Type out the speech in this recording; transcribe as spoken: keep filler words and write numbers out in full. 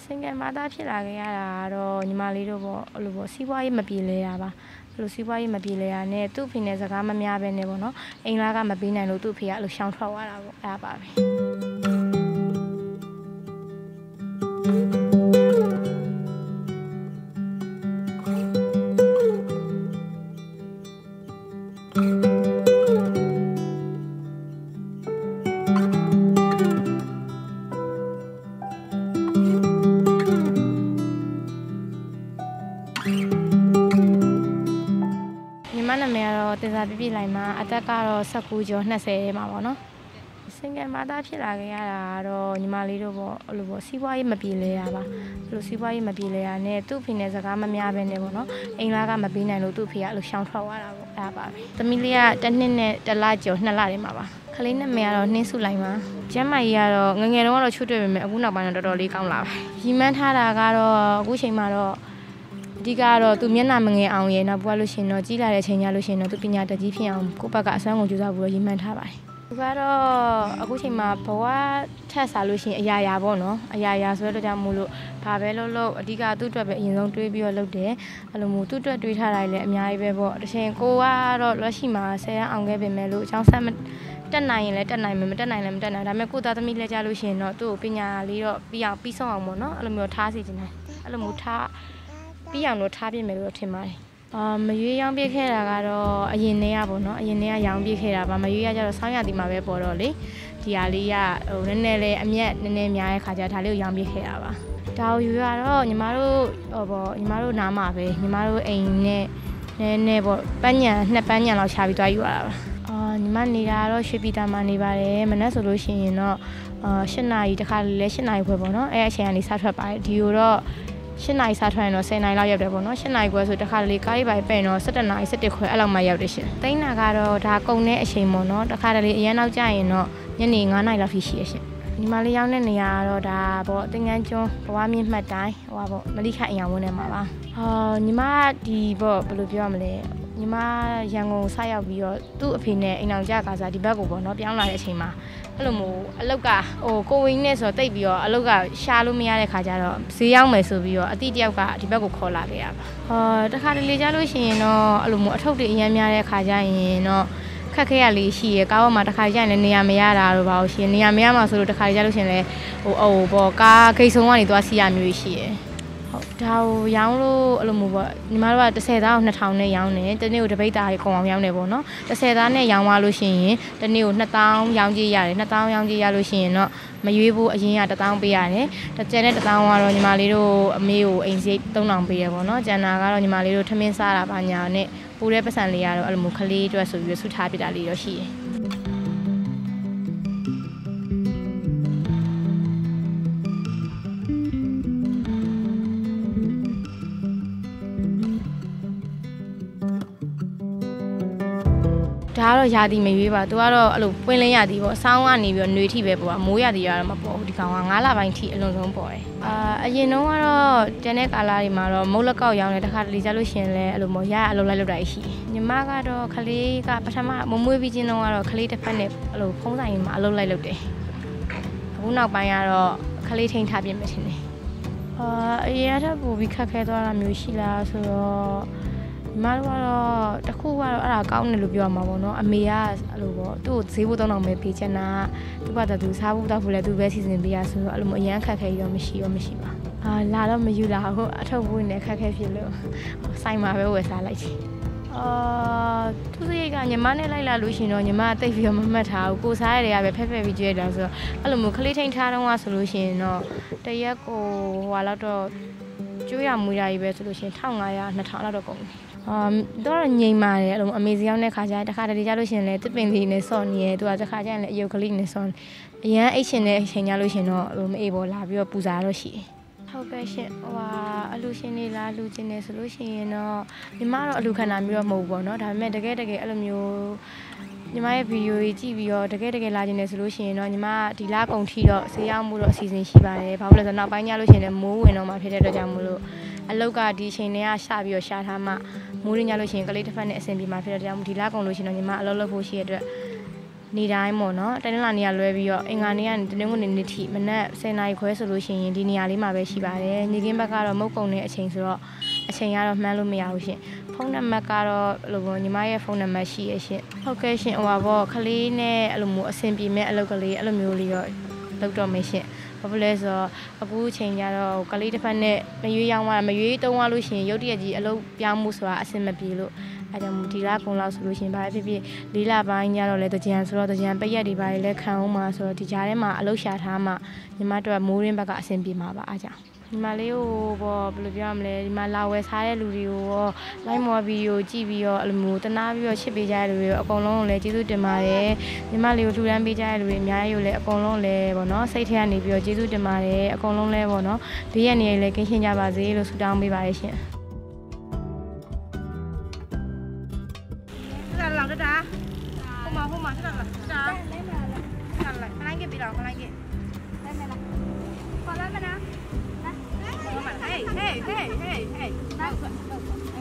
စင်ကယ်မာသားဖြစ်လာခဲ့ရတာတော့ညီမလေးတို့ပေါ့အဲ့လိုပေါ့စီးပွားရေးမပြေလဲရပါအဲ့လိုစီးပွားရေးမပြေလဲရနဲ့သူ့ဖေနဲ့စကားမများပဲနဲ့ပေါ့နော်အိမ်လာကမပေးနိုင်လို့သူ့ဖေကအဲ့လိုရှောင်ထွက်သွားတာပေါ့အဲ့ဒါပါပဲနာမည်ကတော့တင်စာပြပြလိုက်မှာအသက်ကတော့၁၉ကျော်၂၀မှာပေါ့နော်စင်ကယ်မာသားဖြစ်လာခဲ့ရတာတော့ညီမလေးတို့ပေါ့အဲ့လိုပေါ့စီးပွားရေးမပြေလဲရပါအဲ့လိုစီးပွားရေးမပြေလဲရနဲ့သူ့ဖေနဲ့စကားမများပဲနဲ့ပေါ့နော်အိမ်လာကမပေးနိုင်လို့သူ့ဖေကအဲ့လိုရှောင်ထွက်သွားတာပေါ့အဲ့ဒါပါပဲသမီးလေးကတစ်နှစ်နဲ့တစ်လကျော်နှစ်လတည်းမှာပါခလေးနာမည်ကတော့နှင်းစုလိုက်ပါကျမ်းမာကြီးကတော့ငငယ်တုန်းကတော့ချွတ်တွေ့ပေမဲ့အခုနောက်ပိုင်းတော့တော်တော်လေးကောင်းလာပါရီမန်းထားတာကတော့အခုချိန်မှာတော့အဓိကတော့သူမျက်နှာမငယ်အောင်ရယ်နောက်ပွားလို့ရှင်တော့ကြီးလာတဲ့အချိန်ကျလို့ရှင်တော့သူပညာတတ်ကြီးဖြစ်အောင်ကိုယ့်ဘက်ကအစွမ်းကုန်ကြိုးစားပြီးတော့ရည်မှန်းထားပါတယ်သူကတော့အခုချိန်မှာဘဝထက်စားလို့ရှင်အရာရာပေါ့နော်အရာရာဆိုတော့ကြောင့်မို့လို့ဘာပဲလုပ်လို့အဓိကသူ့အတွက်ပဲအရင်ဆုံးတွေးပြီးတော့လုပ်တယ်အဲ့လိုမျိုးသူ့အတွက်တွေးထားတာလည်းအများကြီးပဲပေါ့တစ်ချိန်ကိုကတော့လက်ရှိမှာဆယ်ရန်အောင်ခဲ့ပြင်မဲ့လို့အကြောင်းဆက်မတက်နိုင်ရင်လည်းတက်နိုင်မယ်မတက်နိုင်လည်းမတက်နိုင်ဒါပေမဲ့ကိုသားသမီးလည်းကြားလို့ရှင်တော့သူ့ကိုပညာလေးတော့ပြီးအောင်ပြီးဆုံးအောင်ပေါ့နော်အဲ့လိုမျိုးထားစီခြင်းတယ်အဲ့လိုမျိုးထားပြီးအောင်လို့ထားပြမယ်လို့ထင်ပါတယ်အာမရွေးရောင်းပြခဲ့တာကတော့အရင်တည်းကပေါ့နော်အရင်တည်းကရောင်းပြခဲ့တာပါမရွေးရကြတော့ဆောင်းရသည်မှာပဲပေါ်တော့လေဒီဟာလေးကဟိုနည်းနည်းလေးအမျက်နည်းနည်းများတဲ့ခါကျဒါလေးကိုရောင်းပြခဲ့တာပါဒါကိုယူရတော့ညီမတို့ဟိုပေါ့ညီမတို့နားမှာပဲညီမတို့အိမ်နဲ့နည်းနည်းပေါ့ပန်းညံနှစ်ပန်းညံလောက်ချပြီးသွားယူရတာပါအာညီမနေတာတော့ရွှေပြည်သာမှာနေပါတယ်မနက်ဆိုလို့ရှိရင်တော့အာ၈နာရီတခါလေ၈နာရီခွဲပေါ့နော်အဲ့အချိန်ကနေစထွက်ပါတယ်ဒီကိုတော့၈နာရီစားထွက်ရင်တော့၁၀နာရီလောက်ရောက်တယ်ပေါ့နော်၈နာရီခွဲဆိုတခါလေကားလေးပိုင်းပဲ့တော့၁၁နာရီ၁၁ခွဲအဲ့လောက်မှရောက်တယ်ရှင်တိန်းနာကတော့ဒါကုန်တဲ့အချိန်ပေါ့နော်တခါတလေအရင်နောက်ကျရင်တော့ညနေ၅နာရီလောက်ထိရှိရရှင်ညီမလေးရောက်တဲ့နေရာကတော့ဒါပေါ့သင်္ကန်းကျွန်းဘဝမြင့်မှတ်တိုင်းဟိုပါပေါ့မလိခအင်အောင်ဝန်းထဲမှာပါအာညီမဒီပေါ့ဘယ်လိုပြောရမလဲညီမရန်ကုန်ဆက်ရောက်ပြီးတော့သူ့အဖေနဲ့အိမ်အောင်ကြကားစားဒီဘက်ကိုပေါ့နော်ပြောင်းလာတဲ့အချိန်မှာအဲ့လိုမျိုးအလောက်ကဟိုကိုဝင်းနဲ့ဆိုတော့တိတ်ပြီးတော့အလောက်ကရှာလို့မရတဲ့ခါကျတော့ဈေးရောက်မယ်ဆိုပြီးတော့အတိတယောက်ကဒီဘက်ကိုခေါ်လာခဲ့ရပါဟာတခါတလေကြလို့ရှိရင်တော့အဲ့လိုမျိုးအထုပ်တွေအများများတဲ့ခါကျရင်တော့ခက်ခဲရလေးရှိရကားပေါ်မှာတခါကျရင်လည်းနေရာမရတာတော့ပါလို့ရှိရင်နေရာမရမှာဆိုလို့တခါကြလို့ရှိရင်လည်းဟိုအိုပေါ့ကားဂိတ်ဆုံးကနေသွားစီရမျိုးရှိရဟုတ်ဒါကိုရောင်းလို့အဲ့လိုမျိုးပေါ့ညီမတို့ကတစ်ဆယ်သားကိုနှစ်ထောင်နဲ့ရောင်းတယ်တနေ့ကိုတပိတ်သားကြီးကုန်အောင်ရောင်းတယ်ပေါ့နော်တစ်ဆယ်သားနဲ့ရောင်းသွားလို့ရှိရင်တနေ့ကိုနှစ်သောင်းရောင်းကြည့်ရတယ်နှစ်သောင်းရောင်းကြည့်ရလို့ရှိရင်တော့မရွေးဘူးအရင်ကတစ်သောင်းပေးရတယ်တစ်ကျန်တဲ့တစ်သောင်းကတော့ညီမလေးတို့အမေကိုအိမ်စိတ်သုံးထောင်ပေးရပေါ့နော်ကျန်တာကတော့ညီမလေးတို့ထမင်းစားတာပါညာနဲ့ပူတဲ့ပတ်စံလေးကတော့အဲ့လိုမျိုးခလေးအတွက်ဆိုပြီးဆုထားပြတာလေးတော့ရှိတယ်ဒါကတော့ယာတီမရွေးပါသူကတော့အဲ့လိုပွင့်လင်းရသည်ပေါ့အဆောင်ကနေပြီးတော့ຫນွေထိပဲပေါ့မိုးရသည်ရတော့မပေါ့ဘူးဒီကောင်က၅လပိုင်းထိအလွန်ဆုံးပေါ့တယ်အာအရင်တုန်းကတော့တန်တဲ့ကာလာတွေမှာတော့မုတ်လက်ကောက်ရောင်းတယ်တခါတလေကြလို့ရှင်လဲအဲ့လိုမျိုးရရအလုပ်လိုက်လုပ်တာရှိညီမကတော့ခလေးကပထမမမွေးပြီးချင်းတုန်းကတော့ခလေးတစ်ဖက်နဲ့အဲ့လိုဖုံးဆိုင်မှာအလုပ်လိုက်လုပ်တယ်အခုနောက်ပိုင်းကတော့ခလေးထိန်းထားပြင်မယ်ထင်တယ်အာအရင်ကပိုပြီးခက်ခဲသွားတာမျိုးရှိလားဆိုတော့ညီမတို့ကတော့တခုကတော့အဲ့ဒါကောင်းတယ်လို့ပြောရမှာပေါ့နော်အမေကအဲ့လိုပေါ့သူ့ကိုဈေးဖို့တောင်းတော့မယ်ပေးချင်တာသူ့ဘာသာသူစားဖို့တောက်ဖို့လဲသူပဲစီစဉ်ပေးရဆိုတော့အဲ့လိုမျိုးအရန်ခက်ခဲရောမရှိရောမရှိပါအာလာတော့မယူလာဟုတ်အထုပ်ဖို့နဲ့ခက်ခဲဖြစ်လို့ဆိုင်မှာပဲဝယ်စားလိုက်ချင်အာသူစိတ်ကညီမနဲ့လိုက်လာလို့ရှင်တော့ညီမတိတ်ပြီးတော့မမှတ်ထားဘူးကိုစားရတဲ့ကပဲဖက်ဖက်ပြီးကြွရတာဆိုတော့အဲ့လိုမျိုးခလေးထိန်ထားတော့ကဆိုလို့ရှင်တော့တရက်ကိုဟိုလောက်တော့ကျွေးရမူရကြီးပဲဆိုလို့ရှင်၁၅၀၀ ၂ထောင်လောက်တော့ကုန်ပြီအာတော့ငိမ်ပါတယ်အဲ့လိုအမေစီရောက်တဲ့ခါကျတခါတလေကြလို့ရှင်လဲတစ်ပင်လေးနဲ့စော့နေရဲသူကတခါကျရင်လည်းအယုတ်ကလေးနဲ့စော့အရန်အိတ်ရှင်တဲ့အချိန်ကြလို့ရှင်တော့ဟိုမအေးပေါ်လာပြီးတော့ပူစားတော့ရှိဟုတ်ကဲ့ရှင်ဟိုဟာအလူရှင်နေလားလူချင်းနေဆိုလို့ရှိရင်တော့ညီမတော့အလူခန္ဓာမျိုးတော့မဟုတ်ဘူးပေါ့နော်ဒါပေမဲ့တကယ်တကယ်အဲ့လိုမျိုးညီမရဲ့ဗီဒီယိုကြီးကြည့်ပြီးတော့တကယ်တကယ်လာကျင်နေဆိုလို့ရှိရင်တော့ညီမဒီလကုန်ထိတော့ဈေးရောက်မှုတော့အစီအစဉ်ရှိပါတယ်ဘာလို့လဲဆိုတော့နောက်ပိုင်းညလို့ရှိရင်လည်းမိုးဝင်တော့မှဖြစ်တဲ့အတွက်ကြောင့်မို့လို့အလောက်ကဒီချိန်တွေကရှာပြီးတော့ရှာထားမှမိုးရင်းညလို့ရှိရင်ကလေးတစ်ဖက်နဲ့အဆင်ပြေမှဖြစ်တဲ့အတွက်ကြောင့်ဒီလကုန်လို့ရှိရင်တော့ညီမအလုပ်လုပ်ဖို့ရှိရတဲ့အတွက်နေတိုင်းပေါ့နော်တိုင်းလာနေရလွဲပြီးတော့အင်္ဂါနေ့ကနေတနင်္ဂနွေနေ့ထိမနက်ဆယ်နာရီခွဲဆိုလို့ရှိရင်ဒီနေရာလေးမှာပဲရှိပါတယ်ညီကင်းဘက်ကတော့မုတ်ကုံတဲ့အချိန်ဆိုတော့အချိန်ကတော့မှန်းလို့မရဘူးရှင်ဖုန်းနံပါတ်ကတော့အဲ့လိုပေါ့ညီမရဲ့ဖုန်းနံပါတ်ရှိရရှင်ဟုတ်ကဲ့ရှင်ဟိုပါပေါ့ခလေးနဲ့အဲ့လိုမျိုးအဆင်ပြေမဲ့အလုပ်ကလေးအဲ့လိုမျိုးလေးတော့လုပ်တော့မယ်ရှင်ဘာဖြစ်လဲဆိုတော့အခုချိန်ကျတော့ကလေးတစ်ဖက်နဲ့မရွေးရောင်းသွားမရွေးတုံးသွားလို့ရှိရင်ရုတ်တရက်ကြီးအလုပ်ပြောင်းမှုဆိုတာအဆင်မပြေလို့အဲကြောင့်ဒီလကုံလောက်ဆိုလို့ရှိရင်ဘာဖြစ်ဖြစ်လေးလပိုင်းညတော့လဲတကြံဆိုတော့တကြံပရက်တွေပါလဲခံအောင်မှာဆိုတော့ဒီကြားထဲမှာအလုပ်ရှာထားမှညီမတို့ကမိုးရင်းဘက်ကအဆင်ပြေမှာပါအားကြောင့်ဒီမလေးကိုပေါ့ဘယ်လိုပြောရမလဲဒီမှာလာဝယ်စားတဲ့လူတွေကိုရောလိုက်မော်ဗီဒီယိုကြည့်ပြီးတော့အဲ့လိုမျိုးတနာပြီးတော့ချစ်ပေးကြတဲ့လူတွေရောအကုန်လုံးကိုလည်းကျေးဇူးတင်ပါတယ်ညီမလေးကိုထူထမ်းပေးကြတဲ့လူတွေအများကြီးကိုလည်းအကုန်လုံးလည်းပေါ့နော်စိတ်ထဲကနေပြီးတော့ကျေးဇူးတင်ပါတယ်အကုန်လုံးလည်းပေါ့နော်ဘေးရနေလည်းကင်းရှင်းကြပါစေလို့ဆုတောင်းပေးပါတယ်ရှင်လာလာတာဟိုမှာဟိုမှာဆက်လာလာလာလာခလိုက်ကြပြီလားခလိုက်ကြလဲမလားခေါ်လာမလားHey, hey, hey, hey, hey.